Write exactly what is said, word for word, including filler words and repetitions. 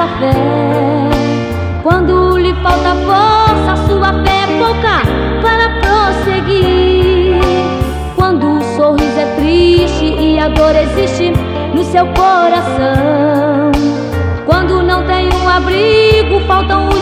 fé. Quando lhe falta força, sua fé é pouca para prosseguir. Quando o sorriso é triste e a dor existe no seu coração. Quando não tem um abrigo, faltam